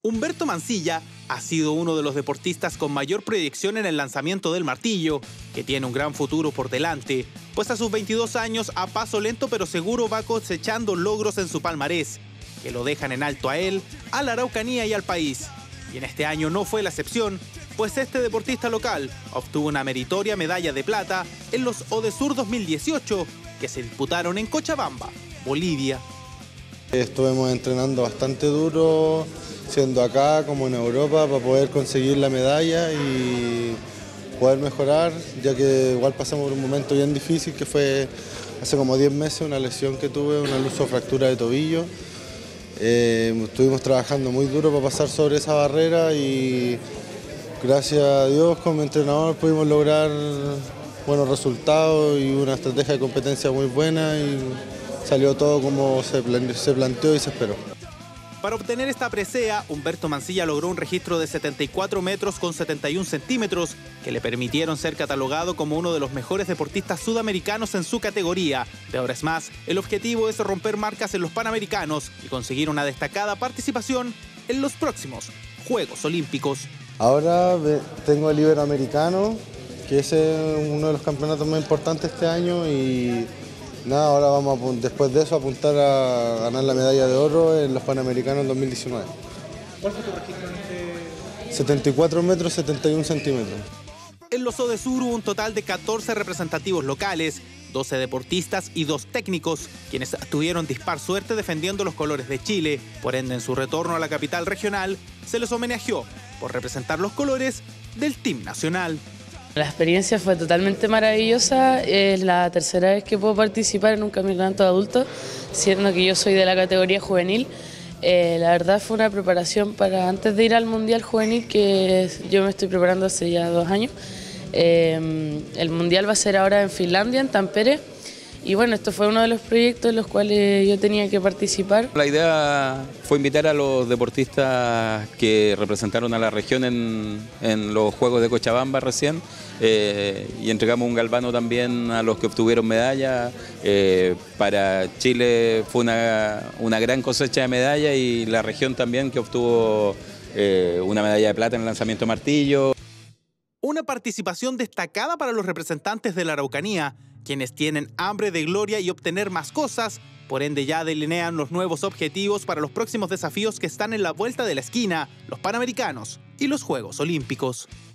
Humberto Mancilla ha sido uno de los deportistas con mayor proyección en el lanzamiento del martillo, que tiene un gran futuro por delante, pues a sus 22 años, a paso lento pero seguro, va cosechando logros en su palmarés, que lo dejan en alto a él, a la Araucanía y al país. Y en este año no fue la excepción, pues este deportista local obtuvo una meritoria medalla de plata en los ODESUR 2018, que se disputaron en Cochabamba, Bolivia. Estuvimos entrenando bastante duro, siendo acá como en Europa, para poder conseguir la medalla y poder mejorar, ya que igual pasamos por un momento bien difícil, que fue hace como 10 meses una lesión que tuve, una lusofractura de tobillo. Estuvimos trabajando muy duro para pasar sobre esa barrera y gracias a Dios como entrenador pudimos lograr buenos resultados y una estrategia de competencia muy buena y salió todo como se planteó y se esperó. Para obtener esta presea, Humberto Mancilla logró un registro de 74 metros con 71 centímetros que le permitieron ser catalogado como uno de los mejores deportistas sudamericanos en su categoría. De ahora es más, el objetivo es romper marcas en los Panamericanos y conseguir una destacada participación en los próximos Juegos Olímpicos. Ahora tengo el Iberoamericano, que es uno de los campeonatos más importantes este año y nada, ahora vamos después de eso a apuntar a ganar la medalla de oro en los Panamericanos en 2019. ¿Cuál fue tu registro en 74 metros 71 centímetros. En los ODESUR hubo un total de 14 representativos locales, 12 deportistas y 2 técnicos, quienes tuvieron dispar suerte defendiendo los colores de Chile. Por ende, en su retorno a la capital regional, se les homenajeó por representar los colores del Team Nacional. La experiencia fue totalmente maravillosa, es la tercera vez que puedo participar en un campeonato de adultos, siendo que yo soy de la categoría juvenil. La verdad fue una preparación para antes de ir al Mundial Juvenil, que yo me estoy preparando hace ya 2 años. El Mundial va a ser ahora en Finlandia, en Tampere. Y bueno, esto fue uno de los proyectos en los cuales yo tenía que participar. La idea fue invitar a los deportistas que representaron a la región en los Juegos de Cochabamba recién y entregamos un galvano también a los que obtuvieron medalla. Para Chile fue una gran cosecha de medallas y la región también que obtuvo una medalla de plata en el lanzamiento martillo. Una participación destacada para los representantes de la Araucanía, quienes tienen hambre de gloria y obtener más cosas, por ende ya delinean los nuevos objetivos para los próximos desafíos que están en la vuelta de la esquina, los Panamericanos y los Juegos Olímpicos.